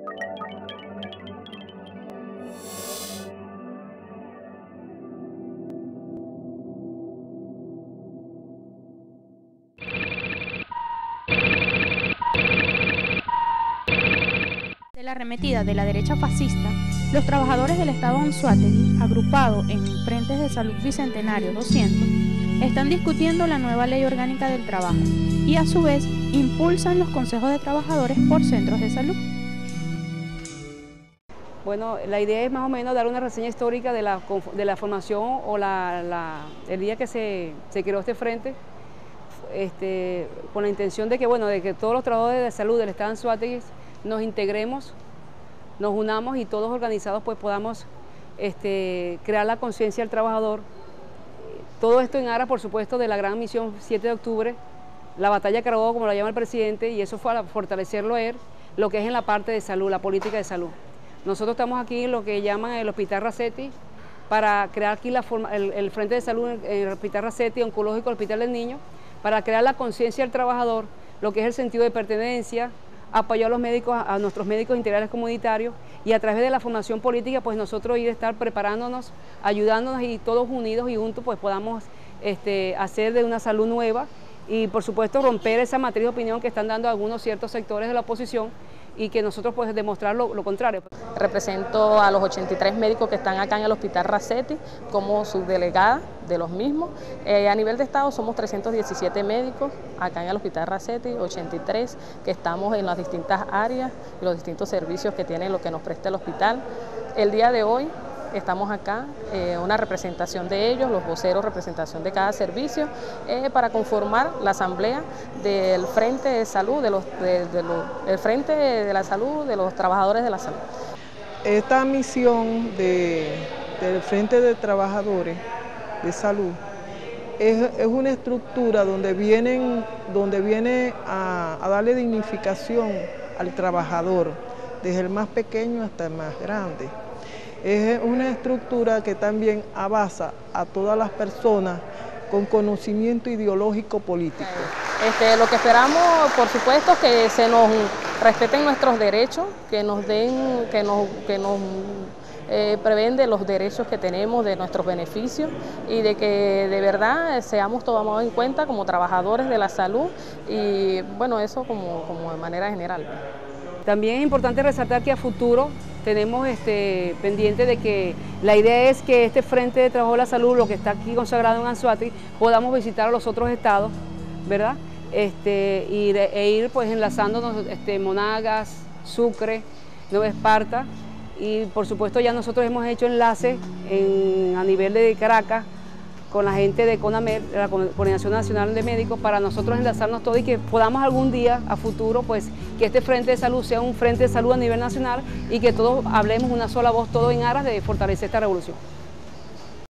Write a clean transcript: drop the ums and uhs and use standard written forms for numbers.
De la arremetida de la derecha fascista, los trabajadores del Estado Anzoátegui, agrupados en Frentes de Salud Bicentenario 200, están discutiendo la nueva Ley Orgánica del Trabajo y a su vez impulsan los consejos de trabajadores por centros de salud. Bueno, la idea es más o menos dar una reseña histórica de la formación o el día que se creó este frente, con la intención de que, bueno, de que todos los trabajadores de salud del Estado Anzoátegui nos integremos, nos unamos y todos organizados pues podamos crear la conciencia del trabajador. Todo esto en aras, por supuesto, de la gran misión 7 de octubre, la batalla Carabobo, como la llama el presidente, y eso fue a fortalecerlo a él, lo que es en la parte de salud, la política de salud. Nosotros estamos aquí en lo que llaman el Hospital Racetti, para crear aquí el Frente de Salud en el Hospital Racetti, oncológico, el Hospital del Niño, para crear la conciencia del trabajador, lo que es el sentido de pertenencia, apoyar a los médicos, a nuestros médicos integrales comunitarios, y a través de la formación política pues nosotros ir a estar preparándonos, ayudándonos y todos unidos y juntos pues podamos hacer de una salud nueva y por supuesto romper esa matriz de opinión que están dando algunos ciertos sectores de la oposición y que nosotros pues demostrar lo contrario. Represento a los 83 médicos que están acá en el Hospital Racetti como subdelegada de los mismos. A nivel de estado somos 317 médicos acá en el Hospital Racetti, 83 que estamos en las distintas áreas, los distintos servicios que tiene lo que nos presta el hospital. El día de hoy estamos acá, una representación de ellos, los voceros, representación de cada servicio, para conformar la asamblea del Frente de Salud, el Frente de la Salud de los Trabajadores de la Salud. Esta misión del Frente de Trabajadores de Salud es una estructura donde viene a darle dignificación al trabajador, desde el más pequeño hasta el más grande. Es una estructura que también abasa a todas las personas con conocimiento ideológico político. Lo que esperamos, por supuesto, es que se nos respeten nuestros derechos, que nos prevén de los derechos que tenemos, de nuestros beneficios y de que de verdad seamos tomados en cuenta como trabajadores de la salud y bueno, eso como de manera general. También es importante resaltar que a futuro tenemos pendiente de que la idea es que este Frente de Trabajo de la Salud, lo que está aquí consagrado en Anzoátegui, podamos visitar a los otros estados, ¿verdad? E ir pues enlazándonos Monagas, Sucre, Nueva Esparta y por supuesto ya nosotros hemos hecho enlaces a nivel de Caracas con la gente de CONAMED, la Coordinación Nacional de Médicos, para nosotros enlazarnos todos y que podamos algún día, a futuro, pues que este Frente de Salud sea un Frente de Salud a nivel nacional y que todos hablemos una sola voz, todos en aras de fortalecer esta revolución.